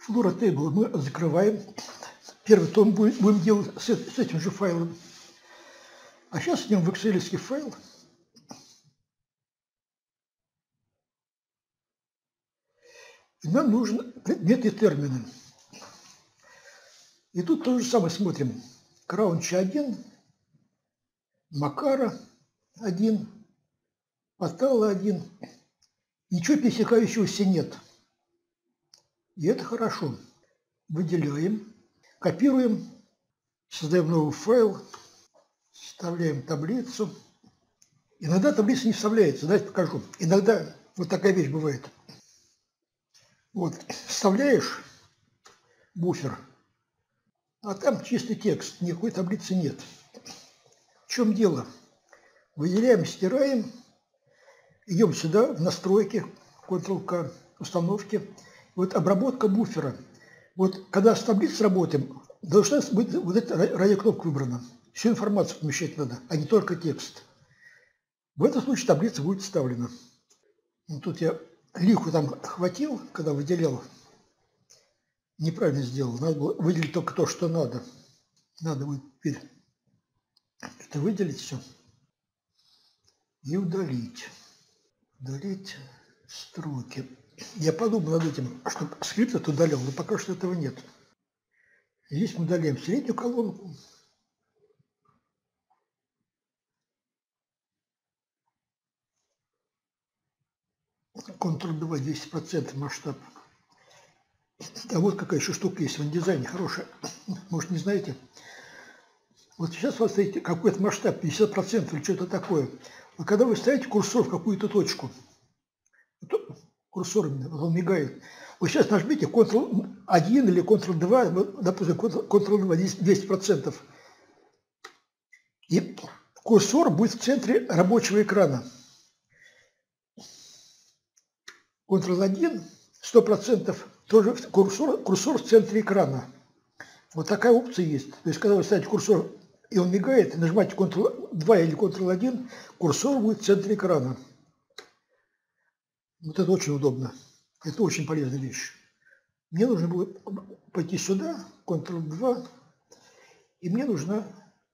Flora Table мы закрываем. Первый том будем делать с этим же файлом. А сейчас идем в Excel-ский файл. И нам нужен предметы и термины. И тут то же самое смотрим. Краунча 1, Макара 1, Патала 1. Ничего пересекающегося нет. И это хорошо. Выделяем, копируем, создаем новый файл, вставляем таблицу. Иногда таблица не вставляется, давайте покажу. Иногда вот такая вещь бывает. Вот, вставляешь буфер, а там чистый текст, никакой таблицы нет. В чем дело? Выделяем, стираем, идем сюда, в настройки, Ctrl-K, установки. Вот обработка буфера. Вот когда с таблицей работаем, должна быть вот эта радиокнопка выбрана. Всю информацию помещать надо, а не только текст. В этом случае таблица будет вставлена. Вот тут я лиху там хватил, когда выделял. Неправильно сделал. Надо было выделить только то, что надо. Надо будет теперь это выделить все. И удалить. Удалить строки. Я подумал над этим, чтобы скрипт это удалял, но пока что этого нет. Здесь мы удаляем среднюю колонку. Ctrl-2, 200% масштаб. А вот какая еще штука есть в индизайне хорошая. Может, не знаете? Вот сейчас у вас стоит какой-то масштаб, 50% или что-то такое. Но когда вы ставите курсор в какую-то точку, курсор он мигает. Вот сейчас нажмите Ctrl-1 или Ctrl-2, допустим, Ctrl-2, 200%. И курсор будет в центре рабочего экрана. Ctrl-1, 100%, тоже курсор в центре экрана. Вот такая опция есть. То есть, когда вы ставите курсор, и он мигает, нажимаете Ctrl-2 или Ctrl-1, курсор будет в центре экрана. Вот это очень удобно. Это очень полезная вещь. Мне нужно было пойти сюда, Ctrl-2, и мне нужно...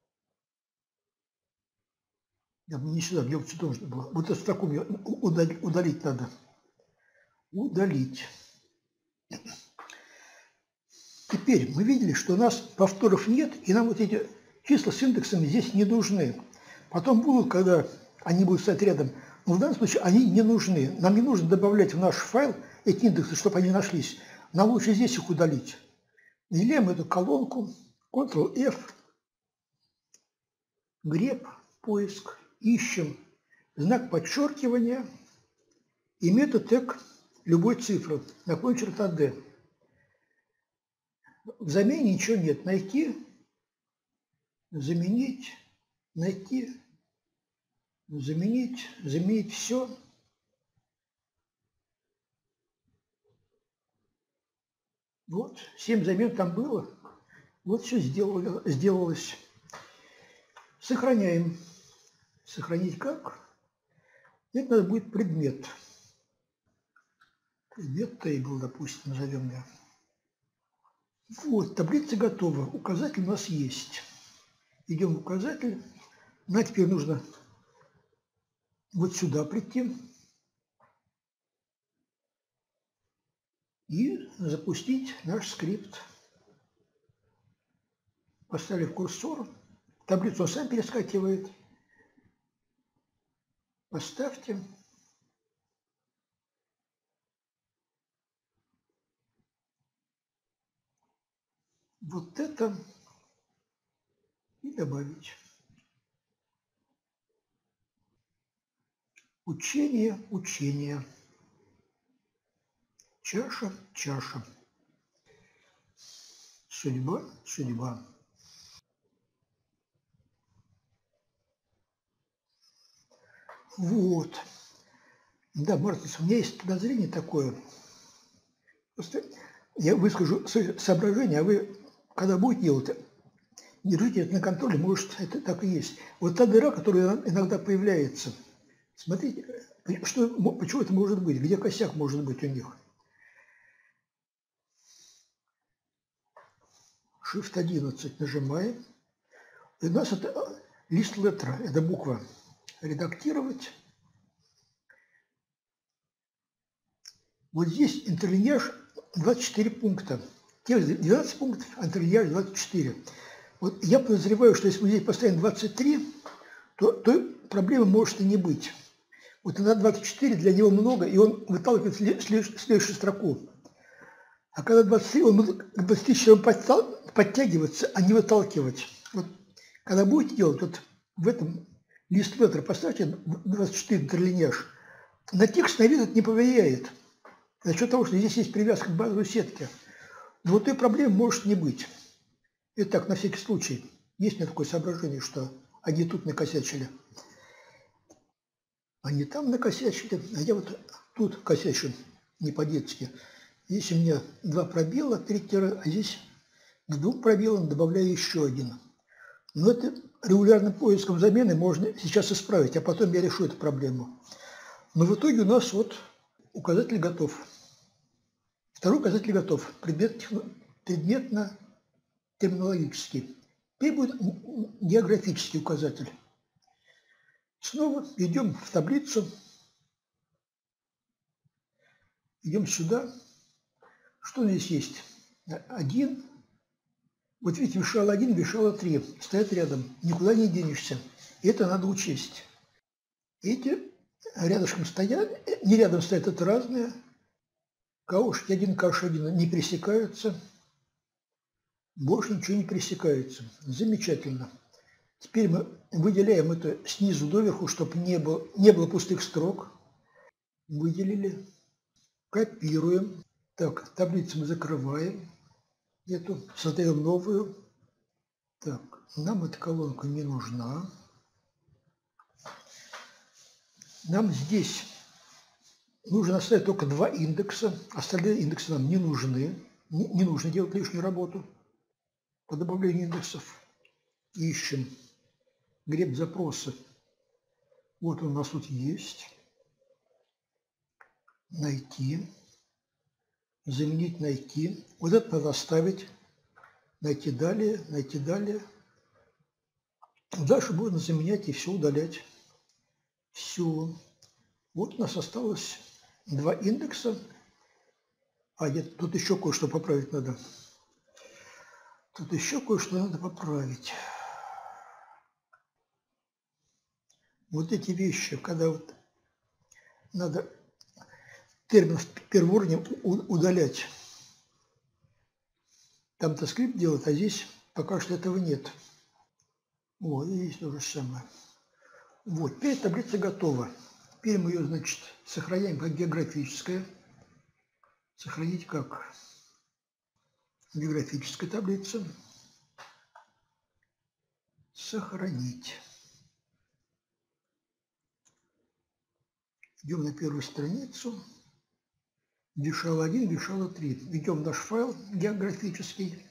Не сюда, мне вот сюда нужно было. Вот это в таком удалить надо. Удалить. Теперь мы видели, что у нас повторов нет, и нам вот эти числа с индексами здесь не нужны. Потом будут, когда они будут стоять рядом, но в данном случае они не нужны. Нам не нужно добавлять в наш файл эти индексы, чтобы они нашлись. Нам лучше здесь их удалить. Выделяем эту колонку, Ctrl-F, греб, поиск, ищем знак подчеркивания и метод тег любой цифры, наклон черта D. В замене ничего нет. Найти, заменить, найти, заменить все. Вот, 7 замен там было. Вот все сделалось. Сохраняем. Сохранить как? Это надо будет предмет. Предмет table, допустим, назовем ее. Вот, таблица готова. Указатель у нас есть. Идем в указатель. Нам теперь нужно вот сюда прийти и запустить наш скрипт. Поставив курсор, таблицу он сам перескакивает. Поставьте. Вот это и добавить. Учение, учение. Чаша, чаша. Судьба, судьба. Вот. Да, Мартинс, у меня есть подозрение такое. Просто я выскажу свои соображения, а вы, когда будете делать, держите это на контроле, может, это так и есть. Вот та дыра, которая иногда появляется, смотрите, почему это может быть, где косяк может быть у них. Shift 11 нажимаем. И у нас это лист леттера, это буква. Редактировать. Вот здесь интерлиньяж 24 пункта. Текст 12 пунктов, а интерлиньяж 24. Вот я подозреваю, что если мы здесь поставим 23, то проблемы может и не быть. Вот на 24 для него много, и он выталкивает следующую строку. А когда 23, он будет к 24 подтягиваться, а не выталкивать. Вот, когда будете делать, вот в этом лист леттера поставьте 24 интерлиньяж. На текст, на вид это не повлияет. За счет того, что здесь есть привязка к базовой сетке. Но вот этой проблемы может не быть. Это так, на всякий случай. Есть у меня такое соображение, что они тут накосячили. Они там накосячили, а я вот тут косячу не по-детски. Здесь у меня 2 пробела, 3 тире, а здесь к 2 пробелам добавляю еще один. Но это регулярным поиском замены можно сейчас исправить, а потом я решу эту проблему. Но в итоге у нас вот указатель готов. Второй указатель готов, предметно-терминологический. Теперь будет географический указатель. Снова идем в таблицу, идем сюда. Что здесь есть? 1. Вот видите, вешало 1, вешало 3. Стоят рядом. Никуда не денешься. Это надо учесть. Эти рядышком стоят, не рядом стоят, это разные. КО-1, КО-1 не пересекаются. Больше ничего не пересекается. Замечательно. Теперь мы выделяем это снизу доверху, чтобы не было пустых строк. Выделили. Копируем. Так, таблицу мы закрываем. Эту. Создаем новую. Так, нам эта колонка не нужна. Нам здесь нужно оставить только 2 индекса. Остальные индексы нам не нужны. Не нужно делать лишнюю работу по добавлению индексов. Ищем греб запроса. Вот он у нас тут есть. Найти. Заменить, найти. Вот это надо оставить. Найти далее, найти далее. Дальше можно заменять и все удалять. Все. Вот у нас осталось 2 индекса. А нет, тут еще кое-что поправить надо. Тут еще кое-что надо поправить. Вот эти вещи, когда вот надо термин в первом уровне удалять. Там-то скрипт делает, а здесь пока что этого нет. Вот, и здесь то же самое. Вот, теперь таблица готова. Теперь мы ее, значит, сохраняем как географическая. Сохранить как географическая таблица. Сохранить. Идем на первую страницу. Вешало 1, вешало 3. Ведем наш файл географический.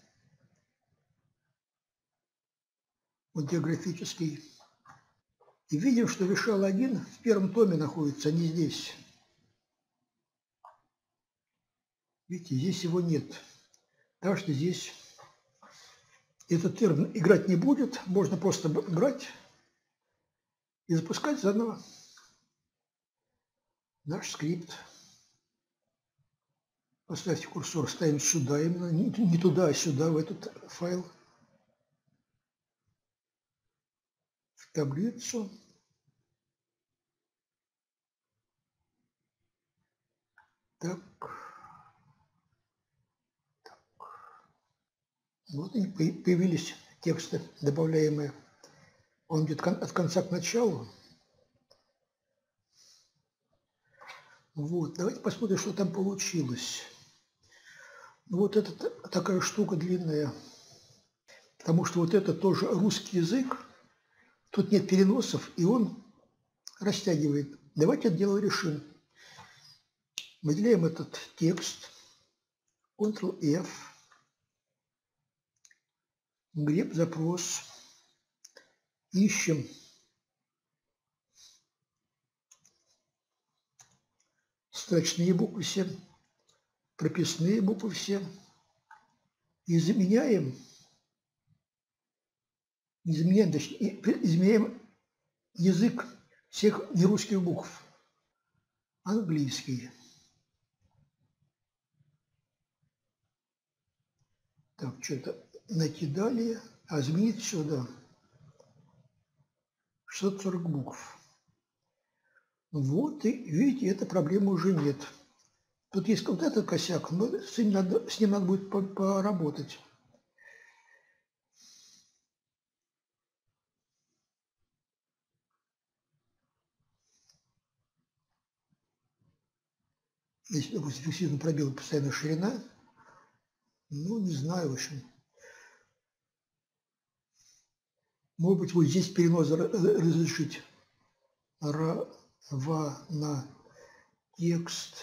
Вот географический. И видим, что вешало 1 в первом томе находится, а не здесь. Видите, здесь его нет. Так что здесь этот термин играть не будет. Можно просто брать и запускать заново наш скрипт. Поставьте курсор, ставим сюда именно, не туда, а сюда, в этот файл. В таблицу. Так. Вот и появились тексты, добавляемые. Он идет от конца к началу. Вот, давайте посмотрим, что там получилось. Вот это такая штука длинная. Потому что вот это тоже русский язык. Тут нет переносов, и он растягивает. Давайте это дело решим. Выделяем этот текст. Ctrl-F. Греб запрос. Ищем строчные буквы все, прописные буквы все. И заменяем изменяем язык всех нерусских букв. Английский. Так, что-то накидали, а изменить сюда 640 букв. Вот, и видите, этой проблемы уже нет. Тут есть вот этот косяк, но с ним надо будет поработать. Если, допустим, фиксированный пробел, постоянная ширина, ну, не знаю, в общем. Может быть, вот здесь перенос разрешить. На текст.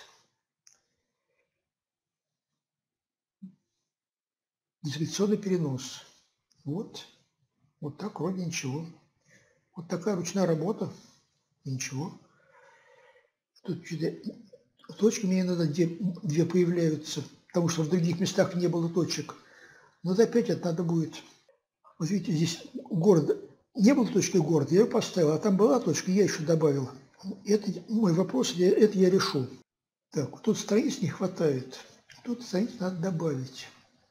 Дискреционный перенос. Вот так вроде ничего. Вот такая ручная работа. Ничего. Тут точки у меня иногда две появляются, потому что в других местах не было точек. Но опять это надо будет. Вот видите, здесь город. Не было точки города, я ее поставил, а там была точка, я еще добавил. Это мой вопрос, это я решу. Так, тут страниц не хватает. Тут страниц надо добавить.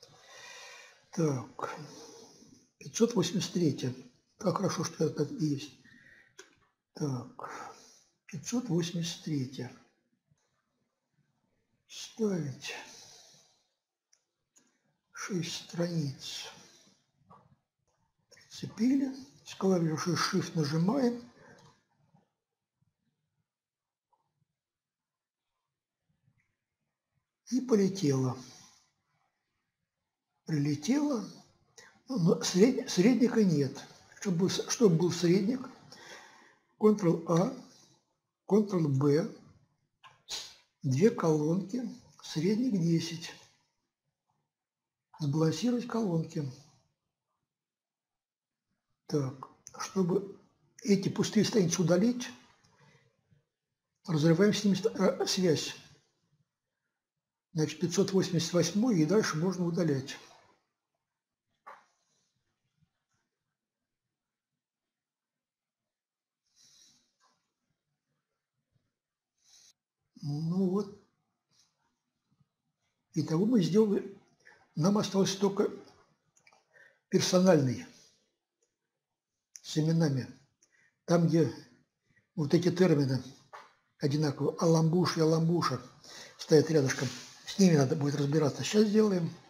Так, 583. Как хорошо, что это есть. Так, 583. Ставить 6 страниц. Прицепили. С клавишей Shift нажимаем. И полетело. Прилетело. Но средника нет. Чтобы был средник, Ctrl-A, Ctrl-B, 2 колонки, средник 10. Сбалансировать колонки. Так, чтобы эти пустые страницы удалить, разрываем с ними связь. Значит, 588 и дальше можно удалять. Ну вот. Итого мы сделали. Нам осталось только персональный с именами. Там, где вот эти термины одинаковые, аламбуш и аламбуша стоят рядышком. С ними надо будет разбираться. Сейчас сделаем.